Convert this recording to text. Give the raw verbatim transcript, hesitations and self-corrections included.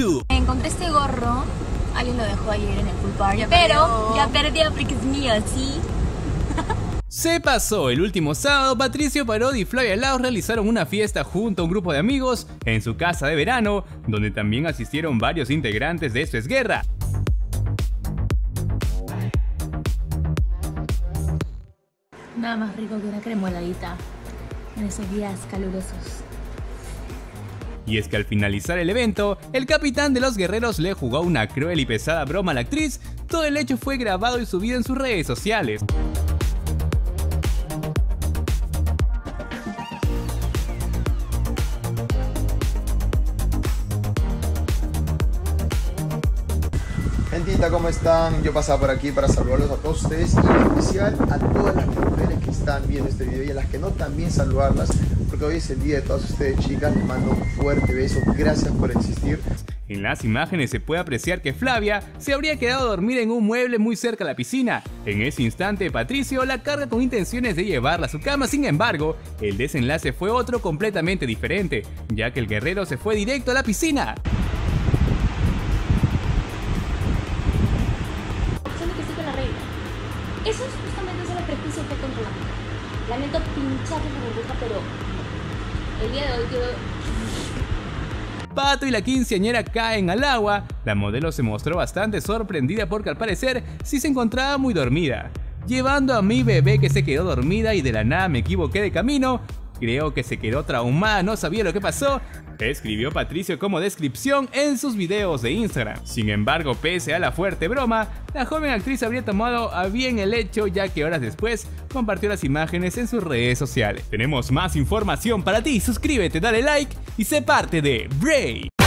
YouTube. Encontré este gorro, alguien lo dejó ayer en el pool party, pero ya perdió porque es mío, ¿sí? Se pasó el último sábado, Patricio Parodi y Flavia Laos realizaron una fiesta junto a un grupo de amigos en su casa de verano, donde también asistieron varios integrantes de Esto es Guerra. Nada más rico que una cremoladita en esos días calurosos. Y es que al finalizar el evento, el capitán de los guerreros le jugó una cruel y pesada broma a la actriz. Todo el hecho fue grabado y subido en sus redes sociales. Gentita, ¿cómo están? Yo pasaba por aquí para saludarlos a todos ustedes y en especial a todas las mujeres que están viendo este video y a las que no, también saludarlas porque hoy es el día de todas ustedes, chicas. Les mando un fuerte beso, gracias por existir. En las imágenes se puede apreciar que Flavia se habría quedado dormida en un mueble muy cerca de la piscina. En ese instante Patricio la carga con intenciones de llevarla a su cama, sin embargo, el desenlace fue otro completamente diferente, ya que el guerrero se fue directo a la piscina. Eso es justamente eso, la prescripción que controlamos. Lamento pincharle la burbuja, pero el día de hoy quedó... Pato y la quinceañera caen al agua. La modelo se mostró bastante sorprendida porque al parecer sí se encontraba muy dormida. Llevando a mi bebé que se quedó dormida y de la nada me equivoqué de camino. Creo que se quedó traumada, no sabía lo que pasó, escribió Patricio como descripción en sus videos de Instagram. Sin embargo, pese a la fuerte broma, la joven actriz habría tomado a bien el hecho, ya que horas después compartió las imágenes en sus redes sociales. Tenemos más información para ti, suscríbete, dale like y sé parte de Brave.